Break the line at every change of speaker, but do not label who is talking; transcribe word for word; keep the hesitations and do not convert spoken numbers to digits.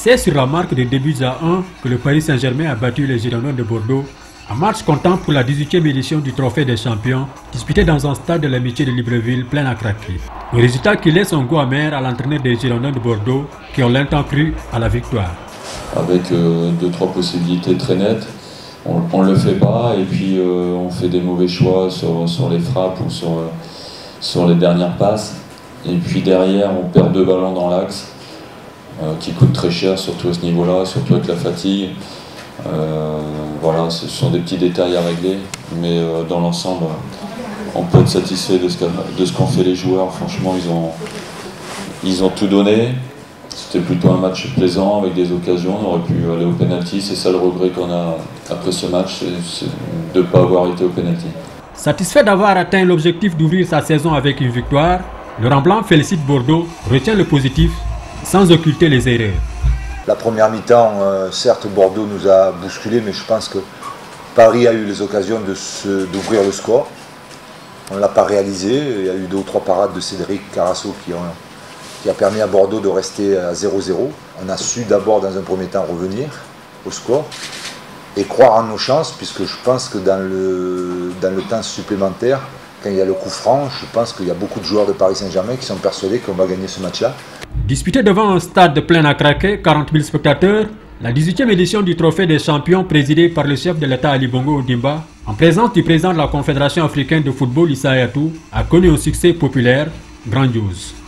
C'est sur la marque de deux buts à un que le Paris Saint-Germain a battu les Girondins de Bordeaux en match comptant pour la dix-huitième édition du Trophée des Champions, disputé dans un stade de l'Amitié de Libreville plein à craquer. Le résultat qui laisse un goût amer à l'entraîneur des Girondins de Bordeaux qui ont longtemps cru à la victoire.
Avec euh, deux trois possibilités très nettes, on ne le fait pas et puis euh, on fait des mauvais choix sur, sur les frappes ou sur, euh, sur les dernières passes. Et puis derrière, on perd deux ballons dans l'axe euh, qui coûtent très cher, surtout à ce niveau-là, surtout avec la fatigue. Euh, voilà, ce sont des petits détails à régler, mais euh, dans l'ensemble, on peut être satisfait de ce qu'ont fait les joueurs. Franchement, ils ont, ils ont tout donné. C'était plutôt un match plaisant avec des occasions. On aurait pu aller au pénalty. C'est ça le regret qu'on a après ce match, c'est de ne pas avoir été au pénalty.
Satisfait d'avoir atteint l'objectif d'ouvrir sa saison avec une victoire, Laurent Blanc félicite Bordeaux, retient le positif sans occulter les erreurs.
La première mi-temps, euh, certes, Bordeaux nous a bousculé, mais je pense que Paris a eu les occasions d'ouvrir le score. On ne l'a pas réalisé. Il y a eu deux ou trois parades de Cédric Carasso qui, ont, qui a permis à Bordeaux de rester à zéro zéro. On a su d'abord, dans un premier temps, revenir au score et croire en nos chances, puisque je pense que dans le, dans le temps supplémentaire, quand il y a le coup franc, je pense qu'il y a beaucoup de joueurs de Paris Saint-Germain qui sont persuadés qu'on va gagner ce match-là.
Disputé devant un stade plein à craquer, quarante mille spectateurs, la dix-huitième édition du Trophée des Champions présidée par le chef de l'État Ali Bongo Ondimba, en présence du président de la Confédération africaine de football Issa Hayatou, a connu un succès populaire grandiose.